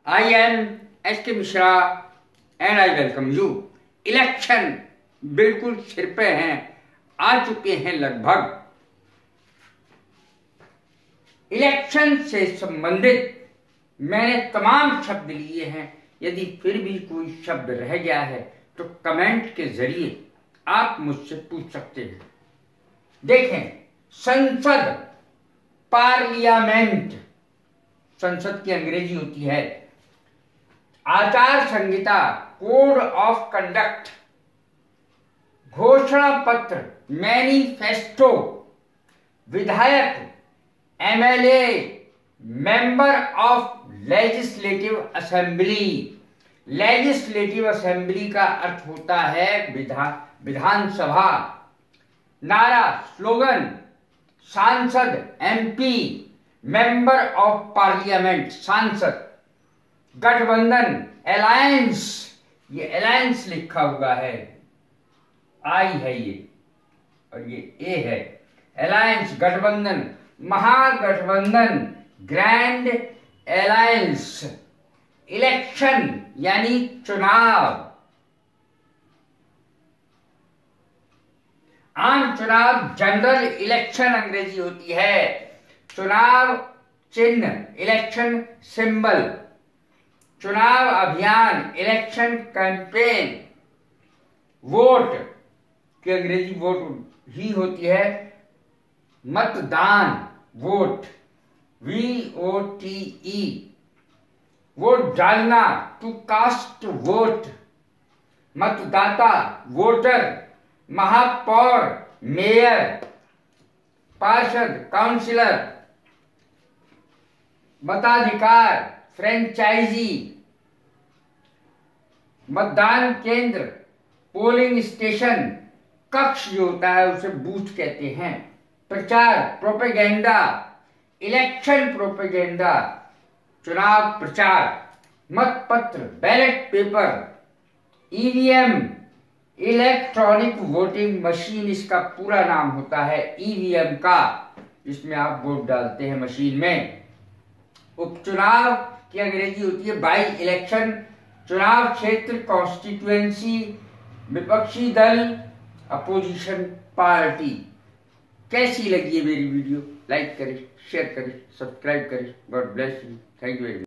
I am S.K. Mishra and I welcome you. Election बिल्कुल सिर पे हैं, आ चुके हैं लगभग। इलेक्शन से संबंधित मैंने तमाम शब्द लिए हैं। यदि फिर भी कोई शब्द रह गया है तो कमेंट के जरिए आप मुझसे पूछ सकते हैं। देखें, संसद, पार्लियामेंट, संसद की अंग्रेजी होती है आचार संहिता, कोड ऑफ कंडक्ट, घोषणा पत्र, मैनिफेस्टो, विधायक, MLA, member of legislative assembly. Legislative assembly का अर्थ होता है विधानसभा। नारा, स्लोगन, सांसद, एमपी, मेंबर ऑफ पार्लियामेंट, सांसद। गठबंधन, अलायंस, ये अलायंस लिखा हुआ है, आई है ये और ये ए है। अलायंस, गठबंधन, महागठबंधन, ग्रैंड अलायंस। इलेक्शन यानी चुनाव, आम चुनाव, जनरल इलेक्शन अंग्रेजी होती है। चुनाव चिन्ह, इलेक्शन सिंबल। चुनाव अभियान, इलेक्शन कैंपेन। वोट की अंग्रेजी वोट ही होती है, मतदान, वोट, VOTE। वोट डालना, टू कास्ट वोट। मतदाता, वोटर। महापौर, मेयर। पार्षद, काउंसिलर। मताधिकार, फ्रेंचाइजी। मतदान केंद्र, पोलिंग स्टेशन। कक्ष जो होता है उसे बूथ कहते हैं। प्रचार, प्रोपेगेंडा, इलेक्शन प्रोपेगेंडा, चुनाव प्रचार। मतपत्र, ballot paper. EVM, electronic voting machine इसका पूरा नाम होता है, ईवीएम का, जिसमें आप वोट डालते हैं मशीन में। उपचुनाव की अंग्रेजी होती है बाई इलेक्शन। चुनाव क्षेत्र, कॉन्स्टिट्यूएंसी। विपक्षी दल, अपोजिशन पार्टी। कैसी लगी है मेरी वीडियो? लाइक करें, शेयर करें, सब्सक्राइब करें। God bless you. Thank you very much.